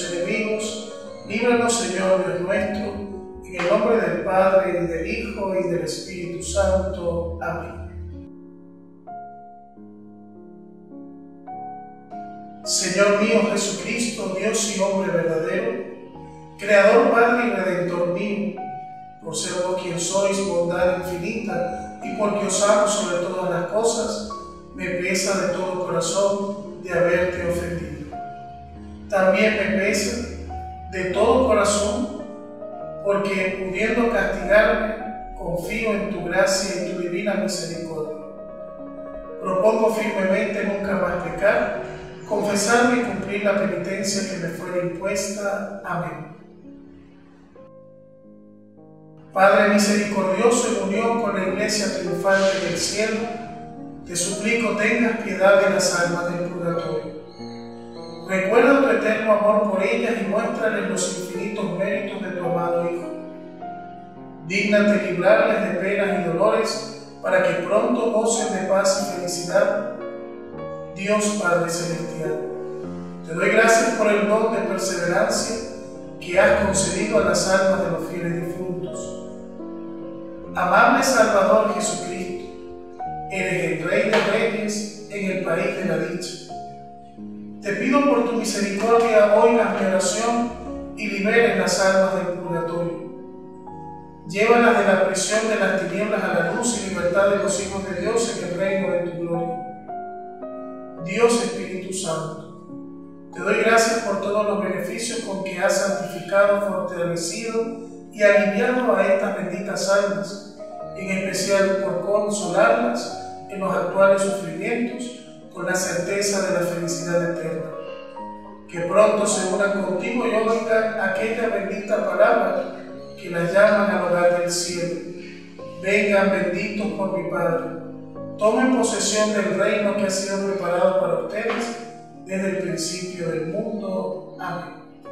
nuestros enemigos, líbranos, Señor Dios nuestro, en el nombre del Padre, y del Hijo, y del Espíritu Santo. Amén. Señor mío Jesucristo, Dios y hombre verdadero, Creador, Padre y Redentor mío, por ser vos quien sois bondad infinita, y porque os amo sobre todas las cosas, me pesa de todo corazón de haberte ofendido. También me pesa de todo corazón, porque pudiendo castigarme, confío en tu gracia y tu divina misericordia. Propongo firmemente nunca más pecar, confesarme y cumplir la penitencia que me fuera impuesta. Amén. Padre misericordioso, en unión con la Iglesia triunfante del cielo, te suplico tengas piedad de las almas del purgatorio. Recuerda tu eterno amor por ellas y muéstrales los infinitos méritos de tu amado Hijo. Dígnate librarles de penas y dolores, para que pronto gocen de paz y felicidad. Dios Padre Celestial, te doy gracias por el don de perseverancia que has concedido a las almas de los fieles difuntos. Amable Salvador Jesucristo, eres el Rey de Reyes en el país de la dicha. Te pido por tu misericordia oigas mi oración y liberes las almas del purgatorio. Llévalas de la prisión de las tinieblas a la luz y libertad de los hijos de Dios en el reino de tu gloria. Dios Espíritu Santo, te doy gracias por todos los beneficios con que has santificado, fortalecido y aliviado a estas benditas almas, en especial por consolarlas en los actuales sufrimientos con la certeza de la felicidad eterna. Que pronto se unan contigo y oigan aquella bendita palabra que las llaman al hogar del cielo. Vengan benditos por mi Padre. Tomen posesión del reino que ha sido preparado para ustedes desde el principio del mundo. Amén.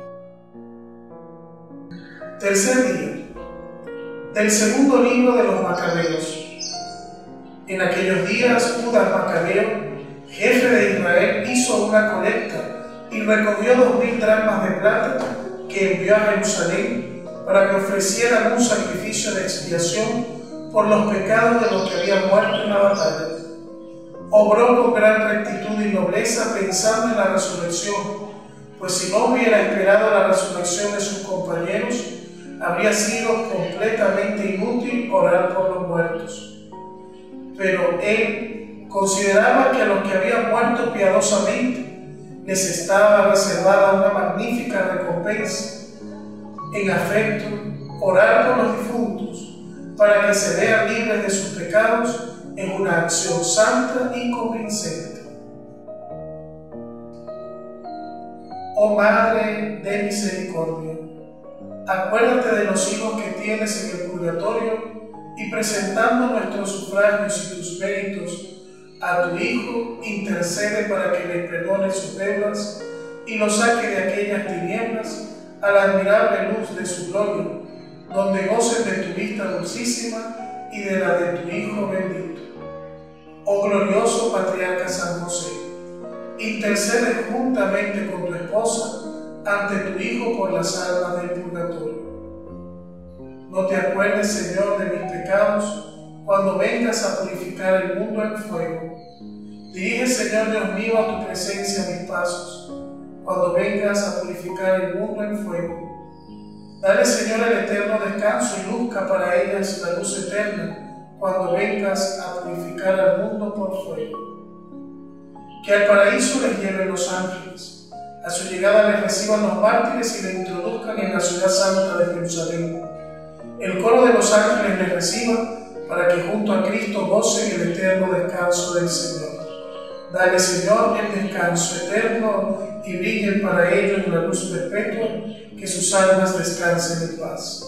Tercer día del segundo libro de los Macabeos. En aquellos días, Judas Macabeo, jefe de Israel, hizo una colecta y recogió 2000 dracmas de plata que envió a Jerusalén para que ofrecieran un sacrificio de expiación por los pecados de los que habían muerto en la batalla. Obró con gran rectitud y nobleza pensando en la resurrección, pues si no hubiera esperado la resurrección de sus compañeros, habría sido completamente inútil orar por los muertos. Pero él consideraba que a los que habían muerto piadosamente les estaba reservada una magnífica recompensa. En afecto, orar por los difuntos, para que se vean libres de sus pecados, en una acción santa y convincente. Oh Madre de misericordia, acuérdate de los hijos que tienes en el purgatorio y presentando nuestros sufragios y tus méritos a tu Hijo, intercede para que le perdone sus deudas y los saque de aquellas tinieblas a la admirable luz de su gloria, donde gocen de tu vista dulcísima y de la de tu Hijo bendito. Oh glorioso Patriarca San José, intercede juntamente con tu esposa ante tu Hijo por las almas del purgatorio. No te acuerdes, Señor, de mis pecados cuando vengas a purificar el mundo en fuego. Dirige, Señor Dios mío, a tu presencia mis pasos cuando vengas a purificar el mundo en fuego. Dale, Señor, el eterno descanso y luzca para ellas la luz eterna cuando vengas a purificar al mundo por fuego. Que al paraíso les lleven los ángeles, a su llegada les reciban los mártires y les introduzcan en la ciudad santa de Jerusalén. El coro de los ángeles les reciba para que junto a Cristo gocen el eterno descanso del Señor. Dale, Señor, el descanso eterno y brillen para ellos la luz perpetua, que sus almas descansen en paz.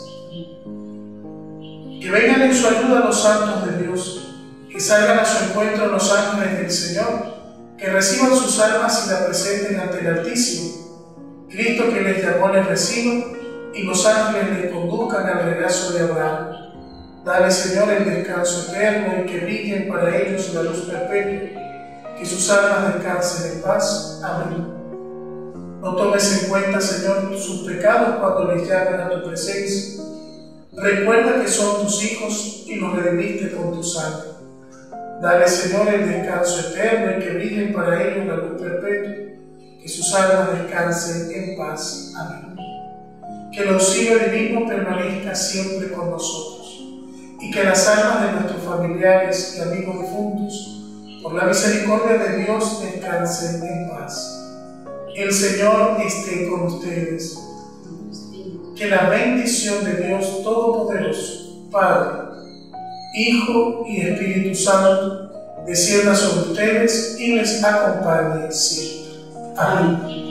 Que vengan en su ayuda los santos de Dios, que salgan a su encuentro los ángeles del Señor, que reciban sus almas y la presenten ante el Altísimo. Cristo que les llamó les reciba, y los ángeles les conduzcan al regazo de Abraham. Dale, Señor, el descanso eterno y que brillen para ellos la luz perpetua, que sus almas descansen en paz. Amén. No tomes en cuenta, Señor, sus pecados cuando les llamen a tu presencia. Recuerda que son tus hijos y los redimiste con tu sangre. Dale, Señor, el descanso eterno y que brillen para ellos la luz perpetua. Que sus almas descansen en paz. Amén. Que el auxilio divino permanezca siempre con nosotros y que las almas de nuestros familiares y amigos difuntos, por la misericordia de Dios, descansen en paz. El Señor esté con ustedes. Que la bendición de Dios Todopoderoso, Padre, Hijo y Espíritu Santo, descienda sobre ustedes y les acompañe siempre. Amén.